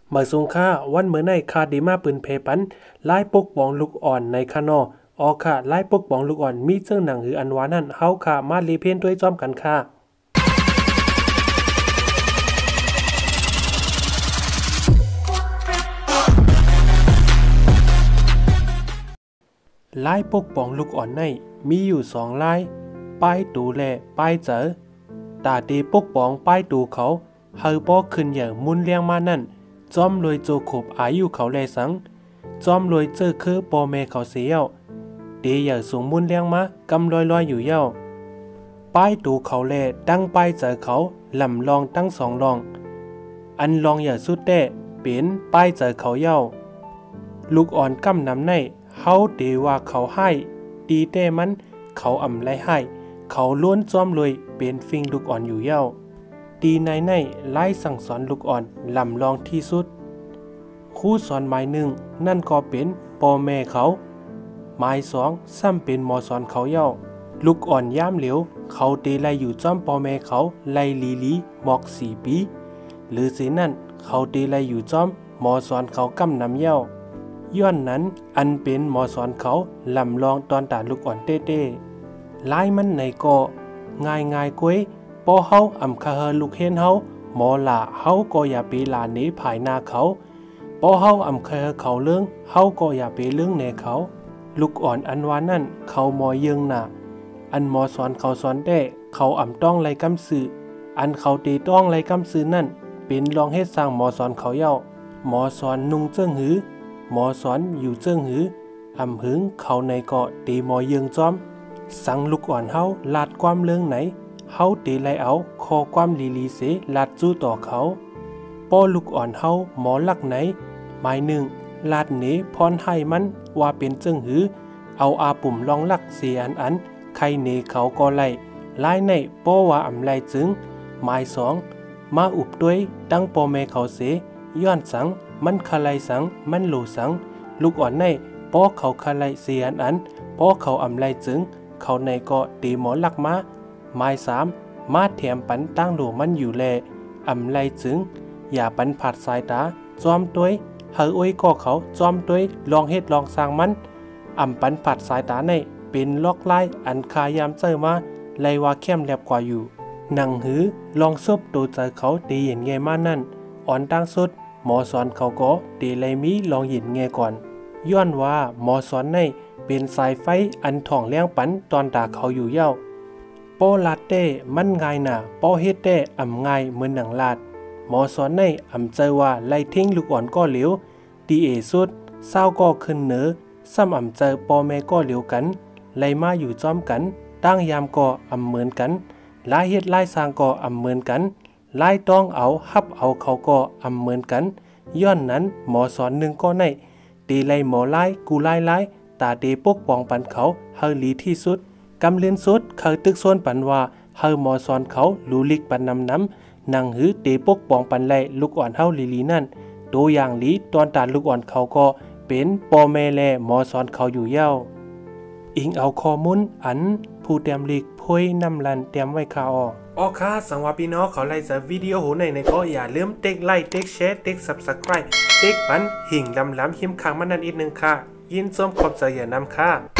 เมื่อสงค่าวันเมื่อในคาดีมาปืนเพปันไล่ปกป้องลูกอ่อนในคานอออค่ะไล่ปกป้องลูกอ่อนมีเจ้าหนังหืออันวานั่นเฮาค่ะมาลีเพียนด้วยจอมกันค่ะไล่ปกป้องลูกอ่อนในมีอยู่2ลายป้ายตูและป้ายเจอตาตีปกป้องป้ายตูเขาเฮาป้อขึ้นอย่างมุนเลี้ยงมานั่นจอมรวยโจขบอายุเขาแลสังจอมรวยเจอคือปอแม่เขาเสียวเดีอย่าสูงมุนเลี้ยงมากำลอยอยู่เย้าป้ายตูเขาแลตั้งป้ายเจอเขาลำลองตั้ง2ลองอันลองอย่าสุดแต่เป็นป้ายเจอเขาเย้าลูกอ่อนกำนำในเฮาเดว่าเขาให้ดีแต่มันเขาอำไลให้เขาล้วนจอมรวยเป็นฟิงลูกอ่อนอยู่เย้าดีในไล่สั่งสอนลูกอ่อนลำลองที่สุดครูสอนหมายหนึ่งนั่นก็เป็นพ่อแม่เขาหมาย2ซ้ำเป็นหมอสอนเขาเย้าลูกอ่อนย่ามเหลวเขาเตไลอยู่จอมพ่อแม่เขาไลลีหมอก4 ปีหรือสินั่นเขาเตไลอยู่จอมหมอสอนเขากำนำเย้าย้อนนั้นอันเป็นหมอสอนเขาลำลองตอนตาลูกอ่อนเต้ไล่มันในก็ง่ายก้วยปอเฮาอำคาเฮลูกเฮนเฮาหมอลาเฮาก็อย่าไปลาหนีภายหน้าเขาปอเฮาอำคาเฮเขาเรื่องเฮาก็อย่าไปเรื่องแน่เขาลูกอ่อนอันวานั่นเขาหมอเยิงน่ะอันหมอสอนเขาสอนได้เขาอำต้องไล่กำสื่ออันเขาตีต้องไล่กำสื่อนั่นเป็นรองเฮ็ดสร้างหมอสอนเขาเย้าหมอสอนนุ่งเจิ้งหือหมอสอนอยู่เจิ้งหืออำหึงเขาในเกาะตีหมอเยิงจอมสั่งลูกอ่อนเฮาลาดความเรื่องไหนเฮาตีไลเอาคอความลีเสลาดจู้ต่อเขาป้อลูกอ่อนเฮาหมอลักไหนหมายหนึ่งลาดเหนพรให้มันว่าเป็นเจิ้งหือเอาอาปุ่มลองลักเสียอันใครเหนเขาก็ไล่ในป้อว่าอำไลจึงหมาย2มาอุบด้วยตั้งป้อแม่เขาเสย้อนสังมันคาไลสังมันโลสังลูกอ่อนในป้อเขาคาไลเสียอันป้อเขาอำไลจึงเขาในก็ตีหมอลักมาหมาย3มาแถมปันตั้งโหลมันอยู่แลอำไลจึงอย่าปันผัดสายตาจอมต้วยเฮออ้ยก็เขาจอมต้วยลองเฮ็ดลองสร้างมันอำปันผัดสายตาในเป็นลอกไล่อันคายามเจอมาไลว่าเข้มแลบกว่าอยู่หนังหือลองซบตัวใจเขาตีเห็นไงมานั่นอ่อนตั้งสุดหมอสอนเขาก็ตีไลมีลองเห็นไงก่อนย้อนว่าหมอสอนในเป็นสายไฟอันถ่องเลี้ยงปันตอนตาเขาอยู่เย้าป้อลาดเต้มันง่ายน่ะป้อเฮ็ดเต้อำง่ายเหมือนหนังลาดหมอสอนในอำใจว่าไล่ทิ้งลูกอ่อนก็เหลวดีสุดเศร้าก็ขึ้นเหนือซ้ำอำใจป้อแม่ก็เหลวกันไล่มาอยู่จอมกันตั้งยามก็อำเหมือนกันลายเฮ็ดลายสร้างก็อำเหมือนกันลายต้องเอาฮับเอาเขาก็อำเหมือนกันย้อนนั้นหมอสอนหนึ่งก็ในตีไล่หมอไล่กูไล่ตาเตปกป้องปันเขาเฮาลีที่สุดกำเลียนสุดเขาตึกโซนปันว่าเฮาหมอสอนเขาลูลิกปันน้ำนังหือเตปกป้องปันไล่ลูกอ่อนเฮาลีนั่นตัวอย่างลีตอนตาลูกอ่อนเขาก็เป็นปอแม่แลหมอสอนเขาอยู่เย้าอิงเอาข้อมูลอันผู้เตรียมลีกพวยนำลันเตรียมไว้ค่ะอ๋อค่ะสังว่าพี่น้องเขาไล่จากวิดีโอหูในก็อย่าลืมติ๊กไลค์ติ๊กแชร์ติ๊ก Subscribe ติ๊กปันหิ่งลำหิมขังมันนั่นอีกนึงค่ะยินส้มขอบใจอย่านำค่ะ